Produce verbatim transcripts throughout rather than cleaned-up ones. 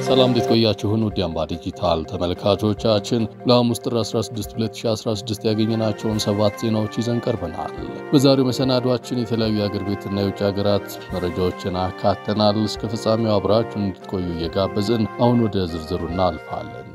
ሰላም እንዴት ቆያችሁን? ውድ አምባ ዲጂታል ተመልካቾቻችን ለሐሙስ ጥር አስራ ስድስት ሁለት ሺህ አስራ ስድስት ያገኘናቸውን ሰባት ዜናዎች ይዘን ቀርበናል። በዛሬው መሰናዷችን የተለያዩ የአገር ቤትና የውጭ ሀገራት መረጃዎችን አካተናል። እስከ ፍጻሜው አብራችሁን እንድትቆዩ እየጋበዝን አሁን ወደ ዝርዝሩ እናልፋለን።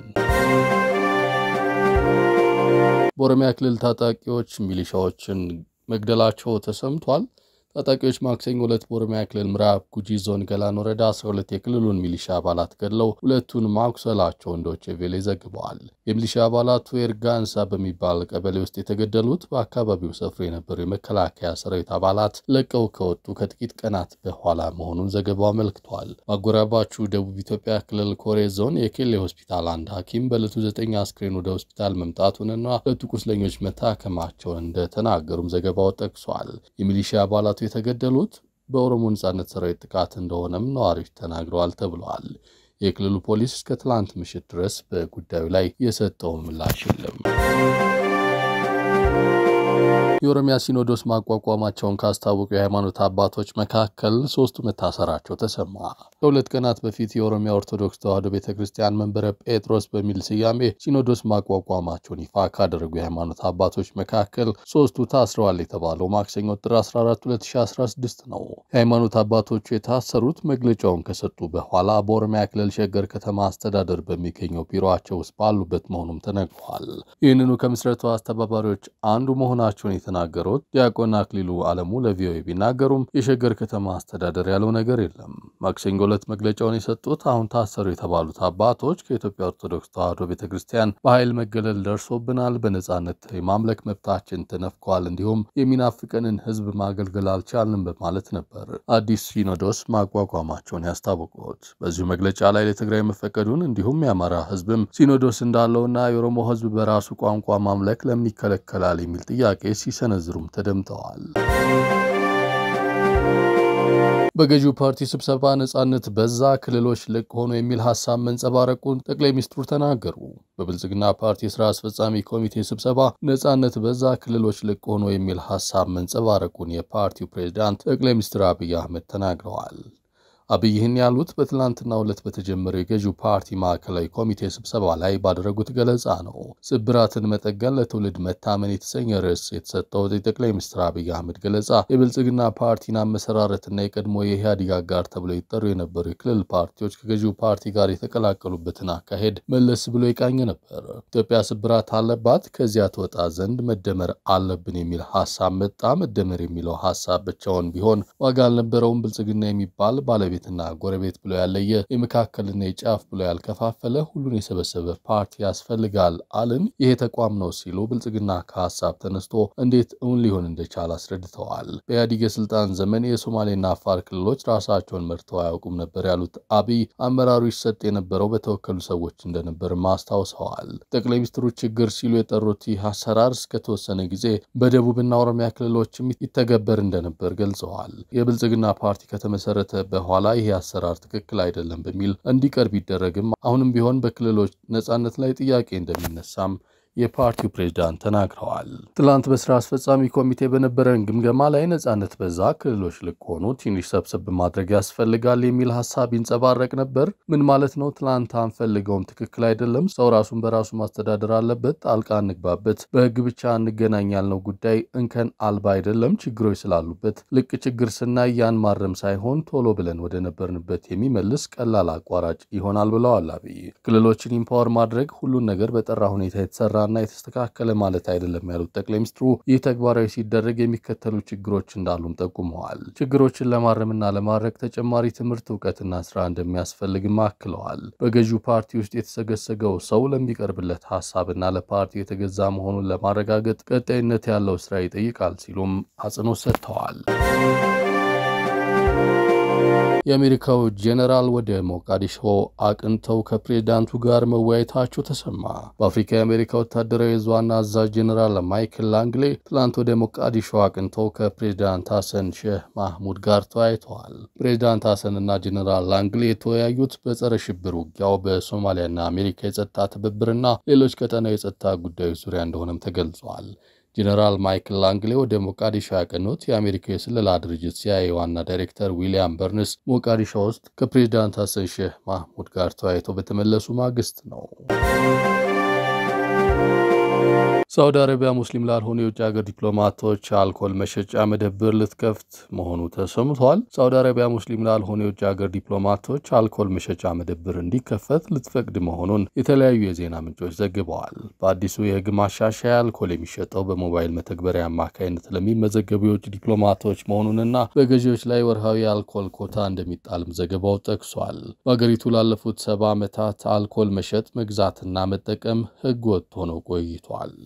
በኦሮሚያ ክልል ታጣቂዎች ሚሊሻዎችን መግደላቸው ተሰምቷል። ታጣቂዎች ማክሰኞ ዕለት በኦሮሚያ ክልል ምዕራብ ጉጂ ዞን ገላን ወረዳ አስራ ሁለት የክልሉን ሚሊሻ አባላት ገድለው ሁለቱን ማቁሰላቸውን ዶቼ ቬለ ዘግበዋል። የሚሊሻ አባላቱ ኤርጋንሳ በሚባል ቀበሌ ውስጥ የተገደሉት በአካባቢው ሰፍሮ የነበሩ የመከላከያ ሰራዊት አባላት ለቀው ከወጡ ከጥቂት ቀናት በኋላ መሆኑን ዘገባው አመልክቷል። አጎራባቹ ደቡብ ኢትዮጵያ ክልል ኮሬ ዞን የኬሌ ሆስፒታል አንድ ሐኪም በዕለቱ ዘጠኝ አስክሬን ወደ ሆስፒታል መምጣቱንና ሁለቱ ቁስለኞች መታከማቸውን እንደተናገሩም ዘገባው ጠቅሷል። የሚሊሻ አባላቱ የተገደሉት በኦሮሞ ነጻነት ሰራዊት ጥቃት እንደሆነም ነዋሪዎች ተናግረዋል ተብሏል። የክልሉ ፖሊስ እስከ ትላንት ምሽት ድረስ በጉዳዩ ላይ የሰጠው ምላሽ የለም። የኦሮሚያ ሲኖዶስ ማቋቋማቸውን ካስታወቁ የሃይማኖት አባቶች መካከል ሶስቱ መታሰራቸው ተሰማ። ከሁለት ቀናት በፊት የኦሮሚያ ኦርቶዶክስ ተዋሕዶ ቤተክርስቲያን መንበረ ጴጥሮስ በሚል ስያሜ ሲኖዶስ ማቋቋማቸውን ይፋ ካደረጉ የሃይማኖት አባቶች መካከል ሶስቱ ታስረዋል የተባለው ማክሰኞ ጥር አስራ አራት ሁለት ሺህ አስራ ስድስት ነው። የሃይማኖት አባቶቹ የታሰሩት መግለጫውን ከሰጡ በኋላ በኦሮሚያ ክልል ሸገር ከተማ አስተዳደር በሚገኘው ቢሮአቸው ውስጥ ባሉበት መሆኑም ተነግሯል። ይህንኑ ከምስረታው አስተባባሪዎች አንዱ መሆናቸውን የተናገሩት ዲያቆን አክሊሉ ዓለሙ ለቪኦኤ ቢናገሩም የሸገር ከተማ አስተዳደር ያለው ነገር የለም። ማክሰኞ ዕለት መግለጫውን የሰጡት አሁን ታሰሩ የተባሉት አባቶች ከኢትዮጵያ ኦርቶዶክስ ተዋሕዶ ቤተክርስቲያን በኃይል መገለል ደርሶብናል፣ በነጻነት የማምለክ መብታችን ተነፍቋል፣ እንዲሁም የሚናፍቀንን ሕዝብ ማገልገል አልቻልንም በማለት ነበር አዲስ ሲኖዶስ ማቋቋማቸውን ያስታወቁት። በዚሁ መግለጫ ላይ ለትግራይ መፈቀዱን እንዲሁም የአማራ ሕዝብም ሲኖዶስ እንዳለውና የኦሮሞ ሕዝብ በራሱ ቋንቋ ማምለክ ለምን ይከለከላል የሚል ጥያቄ ሲሰነዝሩም ተደምጠዋል። በገዢው ፓርቲ ስብሰባ ነጻነት በዛ ክልሎች ልቅ ሆኖ የሚል ሐሳብ መንጸባረቁን ጠቅላይ ሚኒስትሩ ተናገሩ። በብልጽግና ፓርቲ ስራ አስፈጻሚ ኮሚቴ ስብሰባ ነጻነት በዛ ክልሎች ልቅ ሆኖ የሚል ሐሳብ መንጸባረቁን የፓርቲው ፕሬዝዳንት ጠቅላይ ሚኒስትር አብይ አህመድ ተናግረዋል። አብይ ይህን ያሉት በትላንትናው ዕለት በተጀመረው የገዢው ፓርቲ ማዕከላዊ ኮሚቴ ስብሰባ ላይ ባደረጉት ገለጻ ነው። ስብራትን መጠገን ለትውልድ መታመን የተሰኘ ርዕስ የተሰጠው የጠቅላይ ሚኒስትር አብይ አህመድ ገለጻ የብልጽግና ፓርቲን አመሰራረትና የቀድሞ የኢህአዴግ አጋር ተብለው ይጠሩ የነበሩ የክልል ፓርቲዎች ከገዢው ፓርቲ ጋር የተቀላቀሉበትን አካሄድ መለስ ብሎ ይቃኝ ነበር። ኢትዮጵያ ስብራት አለባት፣ ከዚያ ትወጣ ዘንድ መደመር አለብን የሚል ሐሳብ መጣ። መደመር የሚለው ሐሳብ ብቻውን ቢሆን ዋጋ አልነበረውም። ብልጽግና የሚባል ባለ ቤትና ጎረቤት ብሎ ያለየ የመካከልና የጫፍ ብሎ ያልከፋፈለ ሁሉን የሰበሰበ ፓርቲ ያስፈልጋል አልን። ይሄ ተቋም ነው ሲሉ ብልጽግና ከሐሳብ ተነስቶ እንዴት እውን ሊሆን እንደቻለ አስረድተዋል። በኢህአዴግ የስልጣን ዘመን የሶማሌና አፋር ክልሎች ራሳቸውን መርተው አያውቁም ነበር ያሉት አብይ አመራሩ ይሰጥ የነበረው በተወከሉ ሰዎች እንደነበር ማስታወሰዋል። ጠቅላይ ሚኒስትሩ ችግር ሲሉ የጠሩት ይህ አሰራር እስከተወሰነ ጊዜ በደቡብና ኦሮሚያ ክልሎችም ይተገበር እንደነበር ገልጸዋል። የብልጽግና ፓርቲ ከተመሰረተ በኋላ ይሄ አሰራር ትክክል አይደለም በሚል እንዲቀርብ ይደረግም አሁንም ቢሆን በክልሎች ነጻነት ላይ ጥያቄ እንደሚነሳም የፓርቲው ፕሬዝዳንት ተናግረዋል። ትላንት በስራ አስፈጻሚ ኮሚቴ በነበረን ግምገማ ላይ ነጻነት በዛ ክልሎች ልቅ ሆኖ ትንሽ ሰብሰብ ማድረግ ያስፈልጋል የሚል ሐሳብ ይንጸባረቅ ነበር። ምን ማለት ነው? ትላንት አንፈልገውም፣ ትክክል አይደለም፣ ሰው ራሱን በራሱ ማስተዳደር አለበት፣ ጣልቃ እንግባበት፣ በህግ ብቻ እንገናኝ ያልነው ጉዳይ እንከን አልባ አይደለም፣ ችግሮች ስላሉበት ልቅ ችግር ስናይ ያን ማረም ሳይሆን ቶሎ ብለን ወደ ነበርንበት የሚመልስ ቀላል አቋራጭ ይሆናል ብለዋል አብይ። ክልሎችን ኢምፓወር ማድረግ ሁሉን ነገር በጠራ ሁኔታ የተሰራ እና የተስተካከለ ማለት አይደለም ያሉት ጠቅላይ ሚኒስትሩ ይህ ተግባራዊ ሲደረግ የሚከተሉ ችግሮች እንዳሉም ጠቁመዋል። ችግሮችን ለማረምና ለማድረግ ተጨማሪ ትምህርት፣ ዕውቀትና ስራ እንደሚያስፈልግም አክለዋል። በገዢው ፓርቲ ውስጥ የተሰገሰገው ሰው ለሚቀርብለት ሐሳብና ለፓርቲ የተገዛ መሆኑን ለማረጋገጥ ቀጣይነት ያለው ስራ ይጠይቃል ሲሉም አጽንኦት ሰጥተዋል። የአሜሪካው ጄኔራል ወደ ሞቃዲሾ አቅንተው ከፕሬዝዳንቱ ጋር መወያየታቸው ተሰማ። በአፍሪካ የአሜሪካ ወታደራዊ ዋና አዛዥ ጄኔራል ማይክል ላንግሌ ትላንት ወደ ሞቃዲሾ አቅንተው ከፕሬዝዳንት ሐሰን ሼህ ማህሙድ ጋር ተወያይተዋል። ፕሬዝዳንት ሐሰን እና ጄኔራል ላንግሌ የተወያዩት በጸረ ሽብር ውጊያው፣ በሶማሊያና አሜሪካ የጸጥታ ትብብርና ሌሎች ቀጠናዊ የጸጥታ ጉዳዮች ዙሪያ እንደሆነም ተገልጿል። ጀነራል ማይክል ላንግሌ ወደ ሞቃዲሾ ያቀኑት የአሜሪካ የስለላ ድርጅት ሲአይኤ ዋና ዳይሬክተር ዊሊያም በርንስ ሞቃዲሾ ውስጥ ከፕሬዝዳንት ሐሰን ሼህ መሐሙድ ጋር ተወያይተው በተመለሱ ማግስት ነው። ሳውዲ አረቢያ ሙስሊም ላልሆኑ የውጭ ሀገር ዲፕሎማቶች አልኮል መሸጫ መደብር ልትከፍት መሆኑ ተሰምቷል። ሳውዲ አረቢያ ሙስሊም ላልሆኑ የውጭ ሀገር ዲፕሎማቶች አልኮል መሸጫ መደብር እንዲከፈት ልትፈቅድ መሆኑን የተለያዩ የዜና ምንጮች ዘግበዋል። በአዲሱ የሕግ ማሻሻያ አልኮል የሚሸጠው በሞባይል መተግበሪያ አማካይነት ለሚመዘገቡ የውጭ ዲፕሎማቶች መሆኑንና በገዢዎች ላይ ወርሃዊ አልኮል ኮታ እንደሚጣልም ዘገባው ጠቅሷል። በአገሪቱ ላለፉት ሰባ ዓመታት አልኮል መሸጥ፣ መግዛትና መጠቀም ሕገ ወጥ ሆኖ ቆይቷል።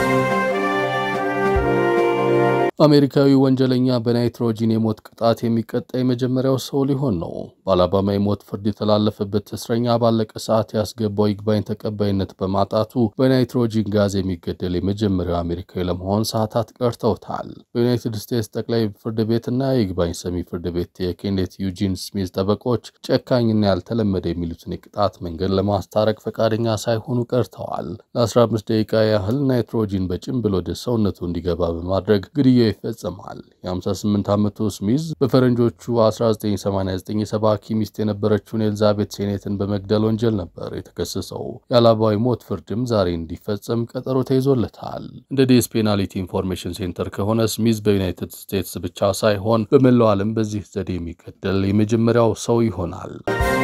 አሜሪካዊ ወንጀለኛ በናይትሮጂን የሞት ቅጣት የሚቀጣ የመጀመሪያው ሰው ሊሆን ነው። በአላባማ የሞት ፍርድ የተላለፈበት እስረኛ ባለቀ ሰዓት ያስገባው ይግባኝ ተቀባይነት በማጣቱ በናይትሮጂን ጋዝ የሚገደል የመጀመሪያው አሜሪካዊ ለመሆን ሰዓታት ቀርተውታል። በዩናይትድ ስቴትስ ጠቅላይ ፍርድ ቤትና የይግባኝ ሰሚ ፍርድ ቤት የኬኔት ዩጂን ስሚዝ ጠበቆች ጨካኝና ያልተለመደ የሚሉትን የቅጣት መንገድ ለማስታረቅ ፈቃደኛ ሳይሆኑ ቀርተዋል። ለ15 ደቂቃ ያህል ናይትሮጂን በጭንብል ወደ ሰውነቱ እንዲገባ በማድረግ ግድያ ይፈጸማል። የ58 ዓመቱ ስሚዝ በፈረንጆቹ አስራ ዘጠኝ ሰማንያ ዘጠኝ የሰባኪ ሚስት የነበረችውን ኤልዛቤት ሴኔትን በመግደል ወንጀል ነበር የተከሰሰው። የአላባዊ ሞት ፍርድም ዛሬ እንዲፈጸም ቀጠሮ ተይዞለታል። እንደ ዴስ ፔናልቲ ኢንፎርሜሽን ሴንተር ከሆነ ስሚዝ በዩናይትድ ስቴትስ ብቻ ሳይሆን በመላው ዓለም በዚህ ዘዴ የሚገደል የመጀመሪያው ሰው ይሆናል።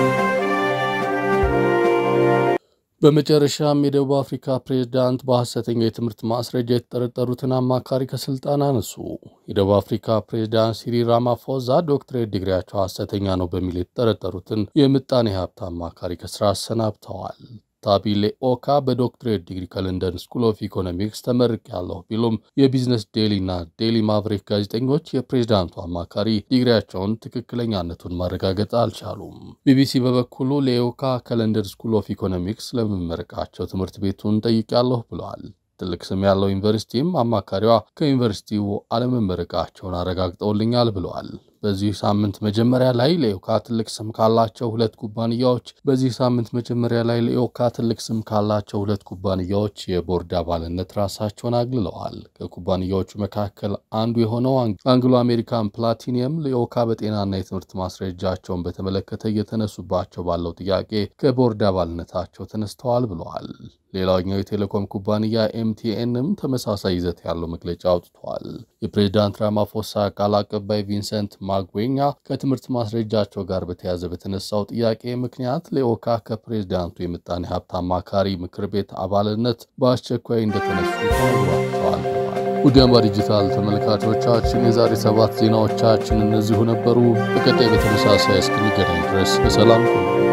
በመጨረሻም የደቡብ አፍሪካ ፕሬዝዳንት በሐሰተኛ የትምህርት ማስረጃ የተጠረጠሩትን አማካሪ ከስልጣን አነሱ። የደቡብ አፍሪካ ፕሬዝዳንት ሲሪል ራማፎዛ ዶክትሬት ዲግሪያቸው ሐሰተኛ ነው በሚል የተጠረጠሩትን የምጣኔ ሀብት አማካሪ ከስራ አሰናብተዋል። ታቢሌ ኦካ በዶክትሬት ዲግሪ ከለንደን ስኩል ኦፍ ኢኮኖሚክስ ተመርቄያለሁ ቢሉም የቢዝነስ ዴይሊና ዴይሊ ማቭሪክ ጋዜጠኞች የፕሬዝዳንቱ አማካሪ ዲግሪያቸውን ትክክለኛነቱን ማረጋገጥ አልቻሉም። ቢቢሲ በበኩሉ ለኦካ ከለንደን ስኩል ኦፍ ኢኮኖሚክስ ለመመረቃቸው ትምህርት ቤቱን ጠይቄያለሁ ብለዋል። ትልቅ ስም ያለው ዩኒቨርሲቲም አማካሪዋ ከዩኒቨርሲቲው አለመመረቃቸውን አረጋግጠውልኛል ብለዋል። በዚህ ሳምንት መጀመሪያ ላይ ለኦካ ትልቅ ስም ካላቸው ሁለት ኩባንያዎች በዚህ ሳምንት መጀመሪያ ላይ ለኦካ ትልቅ ስም ካላቸው ሁለት ኩባንያዎች የቦርድ አባልነት ራሳቸውን አግልለዋል። ከኩባንያዎቹ መካከል አንዱ የሆነው አንግሎ አሜሪካን ፕላቲኒየም ለኦካ በጤናና የትምህርት ማስረጃቸውን በተመለከተ እየተነሱባቸው ባለው ጥያቄ ከቦርድ አባልነታቸው ተነስተዋል ብለዋል። ሌላኛው የቴሌኮም ኩባንያ ኤምቲኤንም ተመሳሳይ ይዘት ያለው መግለጫ አውጥቷል። የፕሬዝዳንት ራማፎሳ ቃል አቀባይ ቪንሰንት ማግዌኛ ከትምህርት ማስረጃቸው ጋር በተያያዘ በተነሳው ጥያቄ ምክንያት ለኦካ ከፕሬዝዳንቱ የምጣኔ ሀብት አማካሪ ምክር ቤት አባልነት በአስቸኳይ እንደተነሱ ተነግሯቸዋል። ውድ አምባ ዲጂታል ተመልካቾቻችን የዛሬ ሰባት ዜናዎቻችን እነዚሁ ነበሩ። በቀጣይ በተመሳሳይ እስክንገናኝ ድረስ በሰላም ቆዩ።